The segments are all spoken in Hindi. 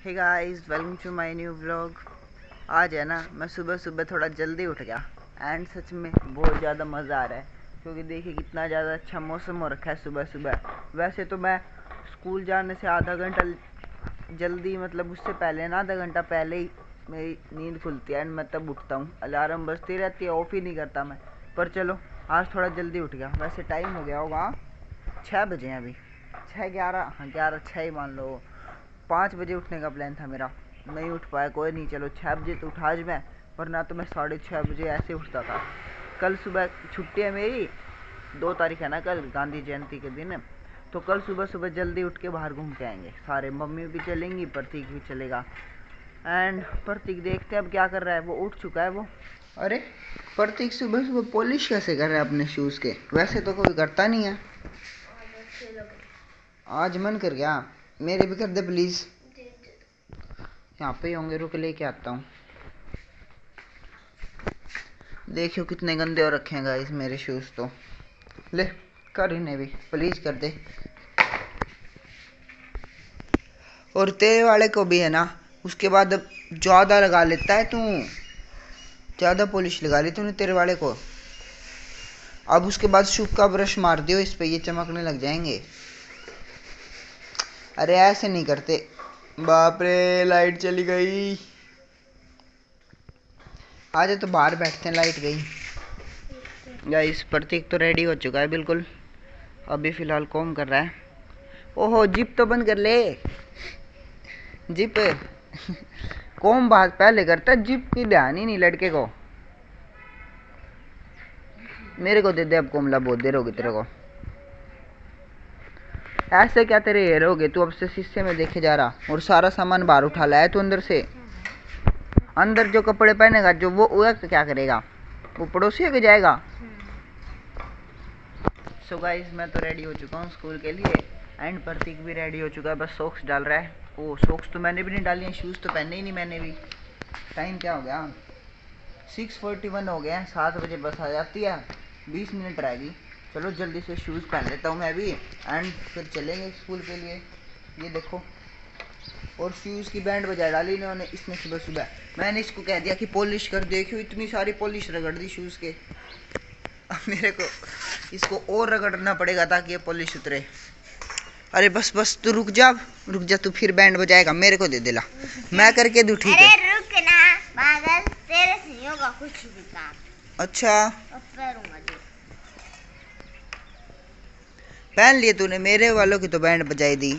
Hey guys, welcome to my new vlog. आज है ना, मैं सुबह सुबह थोड़ा जल्दी उठ गया एंड सच में बहुत ज़्यादा मज़ा आ रहा है क्योंकि देखिए कितना ज़्यादा अच्छा मौसम हो रखा है सुबह सुबह। वैसे तो मैं स्कूल जाने से आधा घंटा जल्दी, मतलब उससे पहले ना, आधा घंटा पहले ही मेरी नींद खुलती है एंड मैं तब उठता हूँ। अलार्म बजती रहती है, ऑफ ही नहीं करता मैं। पर चलो, आज थोड़ा जल्दी उठ गया। वैसे टाइम हो गया होगा 6 बजे हैं अभी, 6:11, हाँ 11:06 ही मान लो। 5 बजे उठने का प्लान था मेरा, नहीं उठ पाया। कोई नहीं, चलो 6 बजे तो उठा आज मैं, वरना तो मैं 6:30 बजे ऐसे उठता था। कल सुबह छुट्टी है मेरी, 2 तारीख है ना कल, गांधी जयंती के दिन। तो कल सुबह सुबह जल्दी उठ के बाहर घूम के आएंगे सारे। मम्मी भी चलेंगी, प्रतीक भी चलेगा। एंड प्रतीक देखते हैं अब क्या कर रहा है। वो उठ चुका है वो। अरे प्रतीक सुबह सुबह पॉलिश कैसे कर रहा है अपने शूज़ के? वैसे तो कोई करता नहीं है, आज मन कर गया। मेरे भी कर दे प्लीज। यहाँ पे ही होंगे, रुक लेके आता हूँ। देखियो कितने गंदे हो रखे हैं गाइस मेरे शूज। तो ले कर, इन्हें भी प्लीज कर दे। और तेरे वाले को भी है ना, उसके बाद अब ज्यादा लगा लेता है तू, ज्यादा पॉलिश लगा ली तूने तेरे वाले को। अब उसके बाद शू का ब्रश मार दियो इस पे, ये चमकने लग जाएंगे। अरे ऐसे नहीं करते। बाप रे, लाइट चली गई। आज तो बाहर बैठते हैं, लाइट गई। गाइस प्रतीक तो रेडी हो चुका है बिल्कुल, अभी फिलहाल कॉम कर रहा है। ओहो, जिप तो बंद कर ले। जिप कॉम बात पहले करता है, जिप की ध्यान ही नहीं लड़के को। मेरे को दे दे अब कोमला, बहुत देर होगी तेरे को। ऐसे क्या तेरे हेयर हो गए? तू अब से शीशे में देखे जा रहा और सारा सामान बाहर उठा लाया तू अंदर से। अंदर जो कपड़े पहनेगा जो, वो क्या करेगा? वो पड़ोसी के जाएगा। सो गाइस, मैं तो रेडी हो चुका हूँ स्कूल के लिए एंड प्रतीक भी रेडी हो चुका है, बस सॉक्स डाल रहा है। ओ सॉक्स तो मैंने भी नहीं डाली हैं, शूज़ तो पहने ही नहीं मैंने भी। टाइम क्या हो गया? 6:41 हो गए हैं। 7 बजे बस आ जाती है, 20 मिनट रहेगी। चलो जल्दी से शूज़ पहन लेता हूँ मैं भी एंड फिर चलेंगे स्कूल के लिए। ये देखो, और शूज़ की बैंड बजा डाली इन्होंने, इसने सुबह सुबह। मैंने इसको कह दिया कि पॉलिश कर, देखियो इतनी सारी पॉलिश रगड़ दी शूज़ के। अब मेरे को इसको और रगड़ना पड़ेगा ताकि ये पॉलिश उतरे। अरे बस बस, तू रुक जा, रुक जा, तू फिर बैंड बजाएगा। मेरे को दे देला, मैं करके दूं, ठीक है? अरे रुक ना पागल, तेरे से नहीं होगा कुछ भी काम। अच्छा पहनूंगा जो पहन लिए तूने, मेरे वालों की तो बैंड बजाई दी।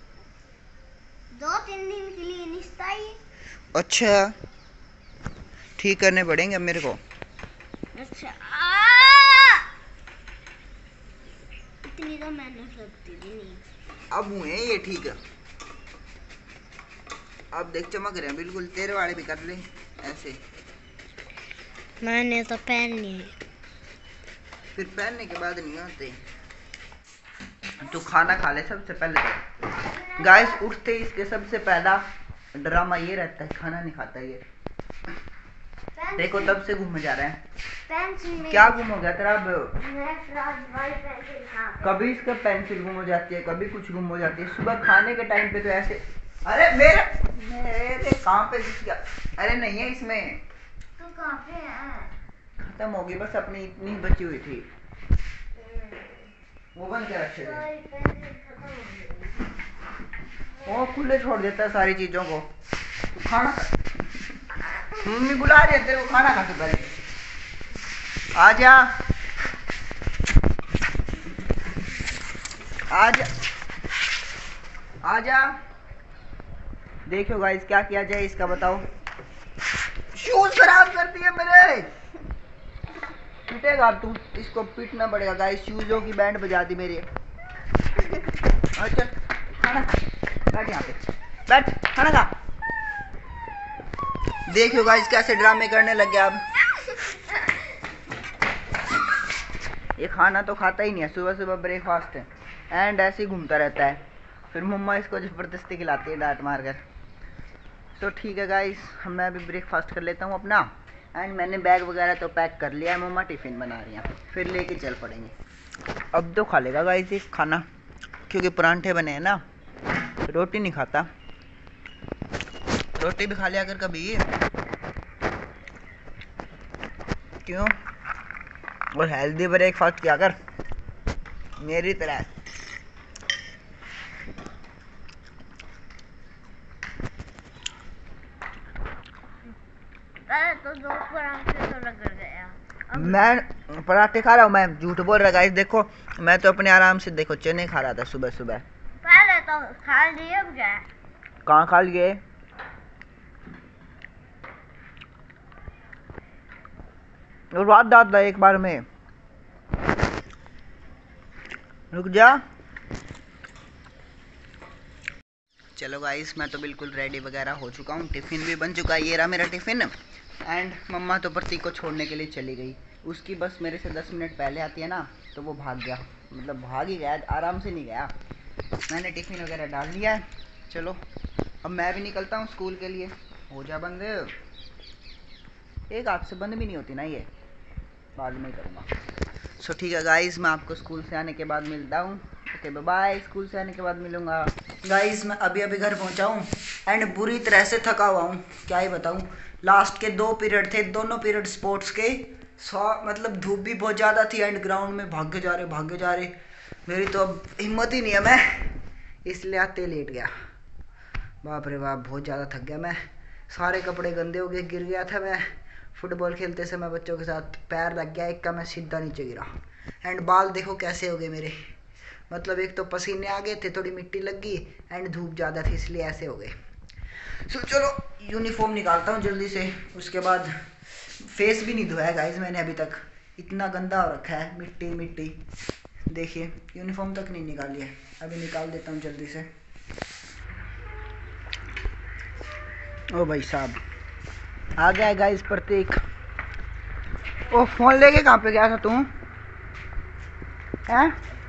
2-3 दिन के लिए निस्ता ही। अच्छा ठीक करने पड़ेंगे अब मेरे को। अच्छा इतनी तो मैंने करती भी नहीं। अब हुए ये ठीक है। अब देख चमक रहे हैं बिल्कुल। तेरे वाले भी कर ले ऐसे। मैंने तो पहननी है। फिर पहनने के बाद नहीं आते। तो खाना खा ले सबसे पहले तो। गाइस उठते ही इसके सबसे पहला ड्रामा ये रहता है, खाना नहीं खाता ये। देखो तब से घूम जा रहे हैं। क्या गुम हो गया तेरा? कभी इसका पेंसिल गुम हो जाती है, कभी कुछ गुम हो जाती है। सुबह खाने के टाइम पे तो ऐसे। अरे मेरे कहाँ पे दिख गया? अरे नहीं है इसमें। तू कहाँ पे है? खत्म हो गई बस, अपनी इतनी बची हुई थी, वो बंद के रखे थे। वो खुले छोड़ देता है सारी चीजों को। खाना मम्मी बुला रही है तेरे को, खाना खा के पहले आजा, आजा, आजा। देखो गाइस क्या किया जाए इसका, बताओ। शूज खराब कर दिए मेरे। पीटेगा अब तू, इसको पीटना पड़ेगा गाइस। शूजों की बैंड बजा दी मेरी। अच्छा खाना खा, बैठ यहाँ पे, बैठ खाना खा। देखियो गाइस कैसे ड्रामे करने लग गया अब। ये खाना तो खाता ही नहीं है, सुबह सुबह ब्रेकफास्ट है एंड ऐसे ही घूमता रहता है। फिर मम्मा इसको ज़बरदस्ती खिलाती है डांट मार कर। तो ठीक है गाइस, मैं अभी ब्रेकफास्ट कर लेता हूँ अपना एंड मैंने बैग वगैरह तो पैक कर लिया है। मम्मा टिफ़िन बना रही हैं, फिर लेके चल पड़ेंगे। अब तो खा लेगा गाइस ये खाना, क्योंकि परांठे बने हैं ना, रोटी नहीं खाता। रोटी भी खा लिया कर कभी। क्यों? और हेल्दी ब्रेकफास्ट किया कर मेरी तरह। तो दो पराठे तो लग गया। मैं पराठे खा रहा हूँ? मैं झूठ बोल रहा गाइस। देखो मैं तो अपने आराम से देखो चने खा रहा था सुबह सुबह। पहले तो खा लिए, अब क्या? कहाँ खा लिए? रात डाल एक बार में। रुक जा। चलो गाइस मैं तो बिल्कुल रेडी वगैरह हो चुका हूँ। टिफ़िन भी बन चुका है, ये रहा मेरा टिफ़िन। एंड मम्मा तो प्रतीक को छोड़ने के लिए चली गई। उसकी बस मेरे से 10 मिनट पहले आती है ना, तो वो भाग गया। मतलब भाग ही गया, आराम से नहीं गया। मैंने टिफ़िन वगैरह डाल दिया है। चलो अब मैं भी निकलता हूँ स्कूल के लिए। हो जा बंद। एक हाथ से बंद भी नहीं होती ना ये, बाद में करूँगा। सो ठीक है गाइस, मैं आपको स्कूल से आने के बाद मिलता हूँ। ओके बाय बाय, स्कूल से आने के बाद मिलूँगा। गाइस मैं अभी अभी घर पहुँचा हूँ एंड बुरी तरह से थका हुआ हूँ, क्या ही बताऊँ। लास्ट के 2 पीरियड थे, दोनों पीरियड स्पोर्ट्स के। मतलब धूप भी बहुत ज़्यादा थी एंड ग्राउंड में भागे जा रहे। मेरी तो अब हिम्मत ही नहीं है, मैं इसलिए आते लेट गया। बाप रे बाप, बहुत ज़्यादा थक गया मैं। सारे कपड़े गंदे हो गए, गिर गया था मैं फुटबॉल खेलते समय बच्चों के साथ। पैर लग गया एक का, मैं सीधा नीचे गिरा। एंड बाल देखो कैसे हो गए मेरे। मतलब एक तो पसीने आ गए थे, थोड़ी मिट्टी लग गई एंड धूप ज़्यादा थी इसलिए ऐसे हो गए। सो चलो यूनिफॉर्म निकालता हूँ जल्दी से। उसके बाद फेस भी नहीं धोया है गाइस मैंने अभी तक, इतना गंदा हो रखा है, मिट्टी। देखिए यूनिफॉर्म तक नहीं निकाली है, अभी निकाल देता हूँ जल्दी से। ओ भाई साहब आ गया गाइस प्रतीक। ओ फोन लेके कहाँ पे गया था तू? हैं?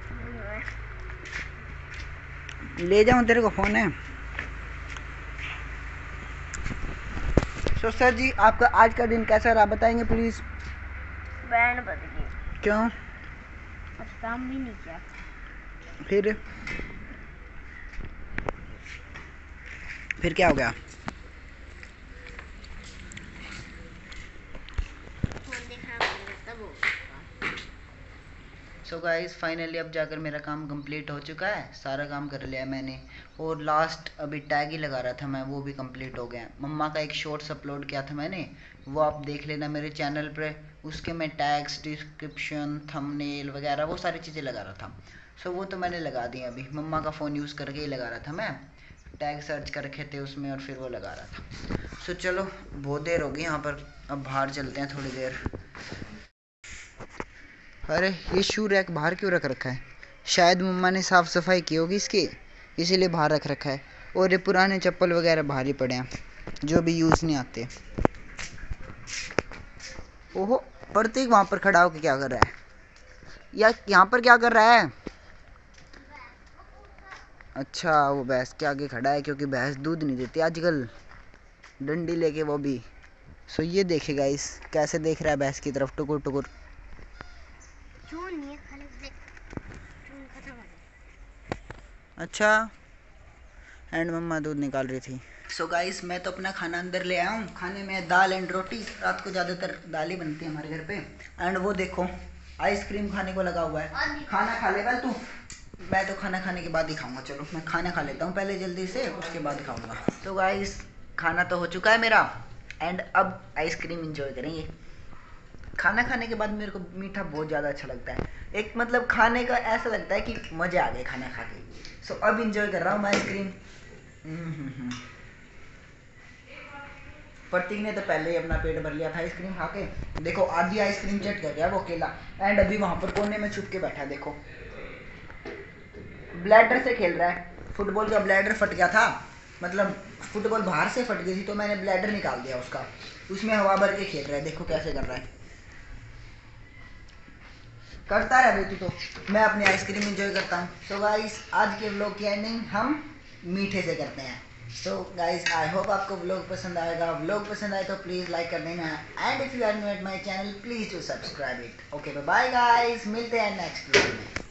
ले जाऊँ तेरे को फोन है? तो सर जी आपका आज का दिन कैसा रहा बताएंगे प्लीज? बैंड बज गई। क्यों? आज काम भी नहीं किया। फिर क्या हो गया? सो गाइस फाइनली अब जाकर मेरा काम कंप्लीट हो चुका है, सारा काम कर लिया मैंने। और लास्ट अभी टैग ही लगा रहा था मैं, वो भी कंप्लीट हो गया। मम्मा का एक शॉर्ट्स अपलोड किया था मैंने, वो आप देख लेना मेरे चैनल पे। उसके मैं टैग्स, डिस्क्रिप्शन, थंबनेल वगैरह वो सारी चीज़ें लगा रहा था। सो वो तो मैंने लगा दी अभी, मम्मा का फ़ोन यूज़ करके ही लगा रहा था मैं। टैग सर्च कर रखे थे उसमें और फिर वो लगा रहा था। सो चलो बहुत देर हो गई यहाँ पर, अब बाहर चलते हैं थोड़ी देर। अरे ये शू रैक बाहर क्यों रख रखा है? शायद मम्मा ने साफ़ सफाई की होगी इसकी, इसीलिए बाहर रख रखा है। और ये पुराने चप्पल वगैरह बाहर ही पड़े हैं जो भी यूज़ नहीं आते। ओहो प्रतीक वहाँ पर खड़ा होकर क्या कर रहा है? या यहाँ पर क्या कर रहा है? अच्छा वो भैंस के आगे खड़ा है क्योंकि भैंस दूध नहीं देती आजकल, डंडी लेके वो भी। सो ये देखे गाइस कैसे देख रहा है भैंस की तरफ, टुकुर टुकुर। अच्छा एंड मम्मा दूध निकाल रही थी। सो गाइस मैं तो अपना खाना अंदर ले आया हूँ। खाने में दाल एंड रोटी, रात को ज़्यादातर दाल ही बनती है हमारे घर पे। एंड वो देखो आइसक्रीम खाने को लगा हुआ है। खाना खा लेगा तू? मैं तो खाना खाने के बाद ही खाऊंगा। चलो मैं खाना खा लेता हूँ पहले जल्दी से, उसके बाद खाऊंगा। तो गाइस खाना तो हो चुका है मेरा एंड अब आइसक्रीम इंजॉय करेंगे। खाना खाने के बाद मेरे को मीठा बहुत ज़्यादा अच्छा लगता है। एक मतलब खाने का ऐसा लगता है कि मज़े आ गए खाना खा के। सो अब इंजॉय कर रहा हूँ मैं आइसक्रीम। प्रतीक ने तो पहले ही अपना पेट भर लिया था आइसक्रीम खा के। देखो आधी आइसक्रीम चट कर गया वो अकेला। एंड अभी वहाँ पर कोने में छुप के बैठा, देखो ब्लैडर से खेल रहा है। फुटबॉल का ब्लैडर फट गया था, मतलब फुटबॉल बाहर से फट गई थी तो मैंने ब्लैडर निकाल दिया उसका, उसमें हवा भर के खेल रहा है। देखो कैसे कर रहा है, करता है बेटी। तो मैं अपनी आइसक्रीम एंजॉय करता हूँ। सो गाइस आज के व्लॉग की एंडिंग हम मीठे से करते हैं। सो गाइस आई होप आपको व्लॉग पसंद आएगा। व्लॉग पसंद आए तो प्लीज़ लाइक कर देना and if you are new at my channel please do subscribe it. Okay bye guys, मिलते हैं नेक्स्ट व्लॉग में।